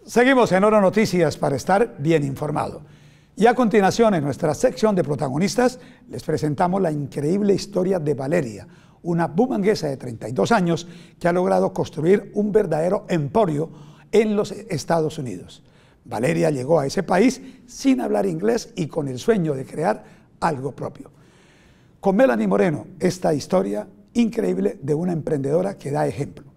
Seguimos en Oro Noticias para estar bien informado. Y a continuación, en nuestra sección de protagonistas, les presentamos la increíble historia de Valeria, una bumanguesa de 32 años que ha logrado construir un verdadero emporio en los Estados Unidos. Valeria llegó a ese país sin hablar inglés y con el sueño de crear algo propio. Con Melanie Moreno, esta historia increíble de una emprendedora que da ejemplo.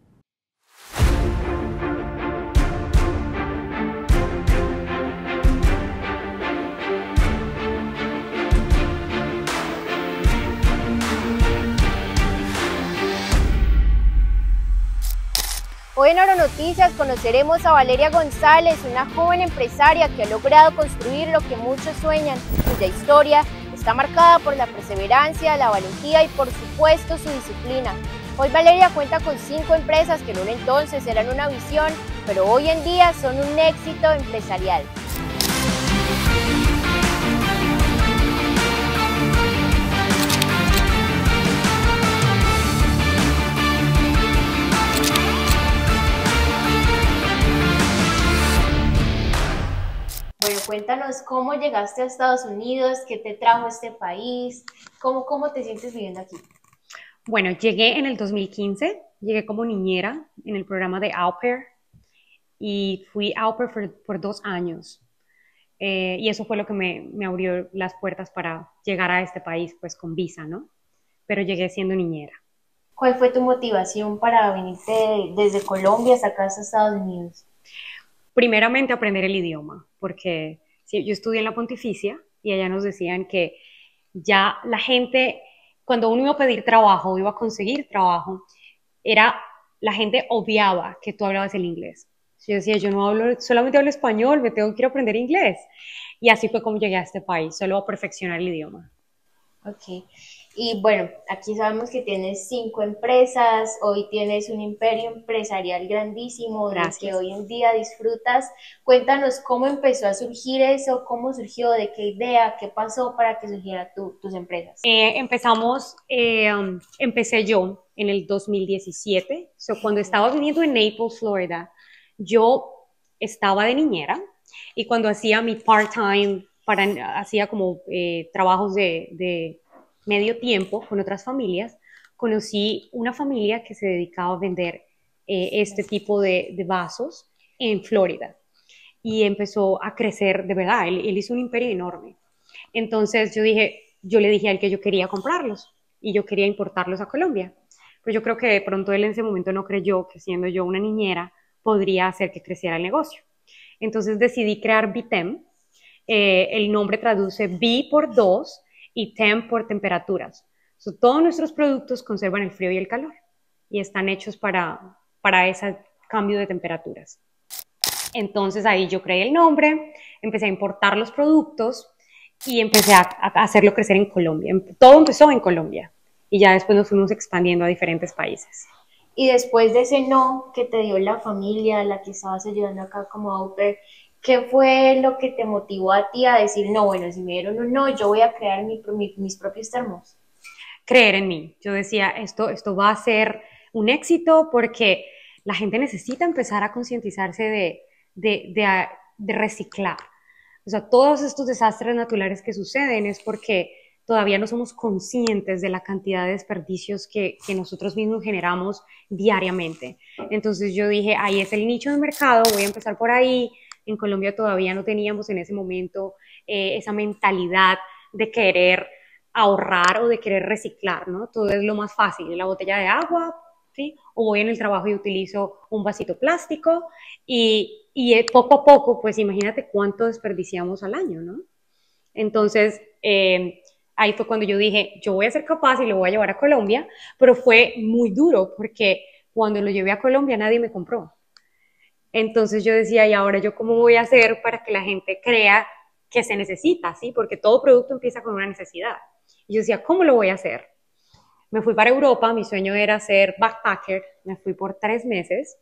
Hoy en Oro Noticias conoceremos a Valeria González, una joven empresaria que ha logrado construir lo que muchos sueñan, cuya historia está marcada por la perseverancia, la valentía y por supuesto su disciplina. Hoy Valeria cuenta con 5 empresas que en un entonces eran una visión, pero hoy en día son un éxito empresarial. Bueno, cuéntanos cómo llegaste a Estados Unidos, qué te trajo a este país, cómo te sientes viviendo aquí. Bueno, llegué en el 2015, llegué como niñera en el programa de Au Pair y fui Au Pair por 2 años. Y eso fue lo que me abrió las puertas para llegar a este país, pues con visa, ¿no? Pero llegué siendo niñera. ¿Cuál fue tu motivación para venirte desde Colombia hasta acá a Estados Unidos? Primeramente aprender el idioma, porque sí, yo estudié en la Pontificia y allá nos decían que ya la gente, cuando uno iba a pedir trabajo, iba a conseguir trabajo, la gente odiaba que tú hablabas el inglés. Yo decía, yo no hablo, solamente hablo español, me tengo que ir a aprender inglés. Y así fue como llegué a este país, solo a perfeccionar el idioma. Ok. Y bueno, aquí sabemos que tienes 5 empresas, hoy tienes un imperio empresarial grandísimo, del que hoy en día disfrutas. Cuéntanos cómo empezó a surgir eso, cómo surgió, de qué idea, qué pasó para que surgieran tus empresas. Empecé yo en el 2017, cuando estaba viviendo en Naples, Florida. Yo estaba de niñera y cuando hacía mi part-time, hacía como trabajos de medio tiempo con otras familias, conocí una familia que se dedicaba a vender este tipo de vasos en Florida y empezó a crecer de verdad. Él hizo un imperio enorme. Entonces yo le dije a él que yo quería comprarlos y yo quería importarlos a Colombia. Pues yo creo que de pronto él en ese momento no creyó que siendo yo una niñera podría hacer que creciera el negocio. Entonces decidí crear Bitem. El nombre traduce B por 2 y temp por temperaturas. Todos nuestros productos conservan el frío y el calor y están hechos para ese cambio de temperaturas. Entonces ahí yo creé el nombre, empecé a importar los productos y empecé a hacerlo crecer en Colombia. Todo empezó en Colombia y ya después nos fuimos expandiendo a diferentes países. Y después de ese no que te dio la familia, la que estabas ayudando acá como au pair, ¿qué fue lo que te motivó a ti a decir, no, bueno, si me dieron un no, yo voy a crear mis propios termos? Creer en mí. Yo decía, esto va a ser un éxito porque la gente necesita empezar a concientizarse de reciclar. O sea, todos estos desastres naturales que suceden es porque todavía no somos conscientes de la cantidad de desperdicios que nosotros mismos generamos diariamente. Entonces yo dije, ahí es el nicho de mercado, voy a empezar por ahí. En Colombia todavía no teníamos en ese momento esa mentalidad de querer ahorrar o de querer reciclar, ¿no? Todo es lo más fácil, la botella de agua, ¿sí? O voy en el trabajo y utilizo un vasito plástico y poco a poco, pues imagínate cuánto desperdiciamos al año, ¿no? Entonces, ahí fue cuando yo dije, yo voy a ser capaz y lo voy a llevar a Colombia, pero fue muy duro porque cuando lo llevé a Colombia nadie me compró. Entonces yo decía, ¿y ahora yo cómo voy a hacer para que la gente crea que se necesita, ¿sí? Porque todo producto empieza con una necesidad. Y yo decía, ¿cómo lo voy a hacer? Me fui para Europa, mi sueño era ser backpacker, me fui por 3 meses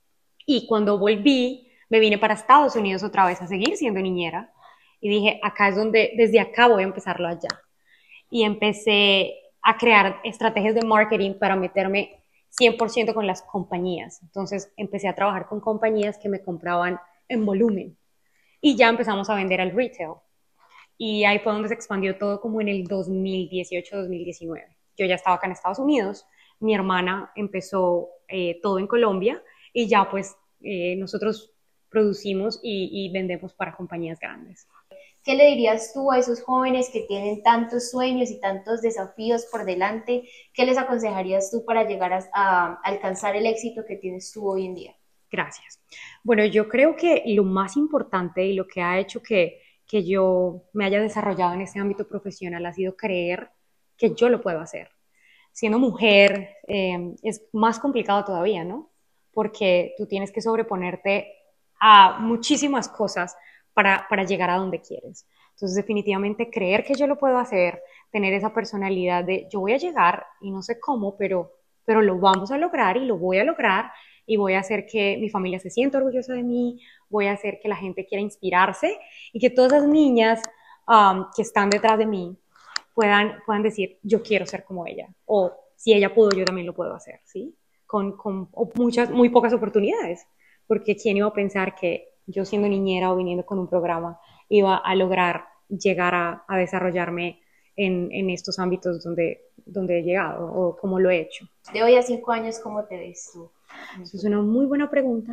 y cuando volví me vine para Estados Unidos otra vez a seguir siendo niñera y dije, acá es donde, desde acá voy a empezarlo allá. Y empecé a crear estrategias de marketing para meterme 100% con las compañías. Entonces empecé a trabajar con compañías que me compraban en volumen y ya empezamos a vender al retail. Y ahí fue donde se expandió todo como en el 2018-2019. Yo ya estaba acá en Estados Unidos, mi hermana empezó todo en Colombia y ya pues nosotros producimos y vendemos para compañías grandes. ¿Qué le dirías tú a esos jóvenes que tienen tantos sueños y tantos desafíos por delante? ¿Qué les aconsejarías tú para llegar a alcanzar el éxito que tienes tú hoy en día? Gracias. Bueno, yo creo que lo más importante y lo que ha hecho que yo me haya desarrollado en este ámbito profesional ha sido creer que yo lo puedo hacer. Siendo mujer es más complicado todavía, ¿no? Porque tú tienes que sobreponerte a muchísimas cosas para llegar a donde quieres. Entonces, definitivamente creer que yo lo puedo hacer, tener esa personalidad de yo voy a llegar y no sé cómo, pero lo vamos a lograr y lo voy a lograr y voy a hacer que mi familia se sienta orgullosa de mí, voy a hacer que la gente quiera inspirarse y que todas esas niñas que están detrás de mí puedan decir, yo quiero ser como ella, o si ella pudo, yo también lo puedo hacer, ¿sí? Con muy pocas oportunidades, porque ¿quién iba a pensar que yo siendo niñera o viniendo con un programa iba a lograr llegar a desarrollarme en estos ámbitos donde he llegado o cómo lo he hecho? De hoy a 5 años, ¿cómo te ves tú? Eso es una muy buena pregunta.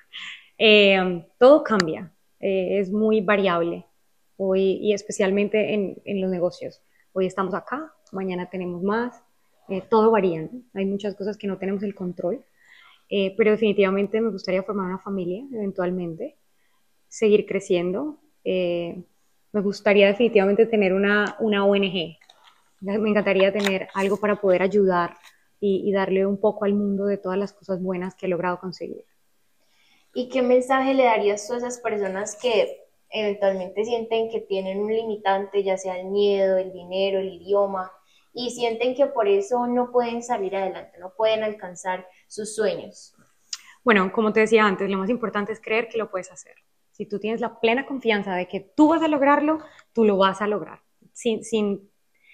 Todo cambia, es muy variable hoy y especialmente en los negocios. Hoy estamos acá, mañana tenemos más, todo varía, ¿no? Hay muchas cosas que no tenemos el control, pero definitivamente me gustaría formar una familia eventualmente, seguir creciendo. Me gustaría definitivamente tener una ONG. Me encantaría tener algo para poder ayudar y darle un poco al mundo de todas las cosas buenas que he logrado conseguir. ¿Y qué mensaje le darías tú a esas personas que eventualmente sienten que tienen un limitante, ya sea el miedo, el dinero, el idioma, y sienten que por eso no pueden salir adelante, no pueden alcanzar sus sueños? Bueno, como te decía antes, lo más importante es creer que lo puedes hacer. Si tú tienes la plena confianza de que tú vas a lograrlo, tú lo vas a lograr, sin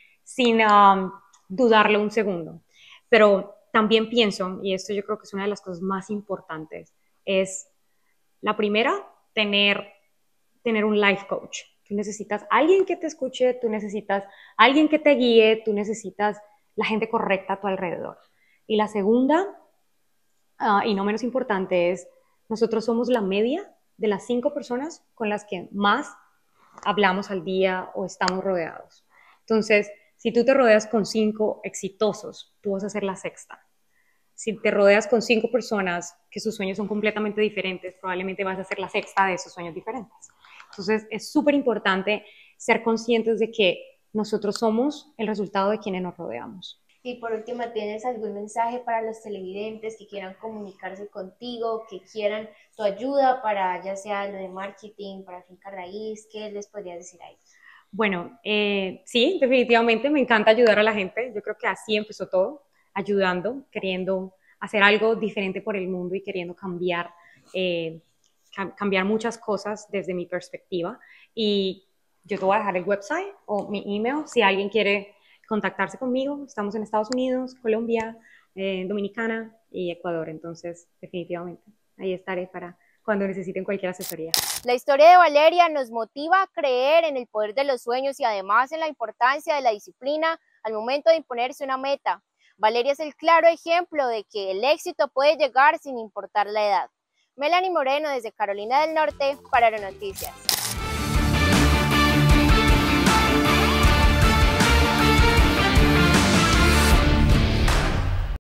dudarlo un segundo. Pero también pienso, y esto yo creo que es una de las cosas más importantes, es la primera, tener un life coach. Tú necesitas alguien que te escuche, tú necesitas alguien que te guíe, tú necesitas la gente correcta a tu alrededor. Y la segunda, y no menos importante, es nosotros somos la media de las 5 personas con las que más hablamos al día o estamos rodeados. Entonces, si tú te rodeas con 5 exitosos, tú vas a ser la sexta. Si te rodeas con 5 personas que sus sueños son completamente diferentes, probablemente vas a ser la sexta de esos sueños diferentes. Entonces, es súper importante ser conscientes de que nosotros somos el resultado de quienes nos rodeamos. Y por último, ¿tienes algún mensaje para los televidentes que quieran comunicarse contigo, que quieran tu ayuda para ya sea lo de marketing, para finca raíz? ¿Qué les podrías decir a ellos? Bueno, sí, definitivamente me encanta ayudar a la gente. Yo creo que así empezó todo, ayudando, queriendo hacer algo diferente por el mundo y queriendo cambiar muchas cosas desde mi perspectiva. Y yo te voy a dejar el website o mi email si alguien quiere contactarse conmigo. Estamos en Estados Unidos, Colombia, Dominicana y Ecuador. Entonces, definitivamente, ahí estaré para cuando necesiten cualquier asesoría. La historia de Valeria nos motiva a creer en el poder de los sueños y además en la importancia de la disciplina al momento de imponerse una meta. Valeria es el claro ejemplo de que el éxito puede llegar sin importar la edad. Melanie Moreno desde Carolina del Norte para Aeronoticias.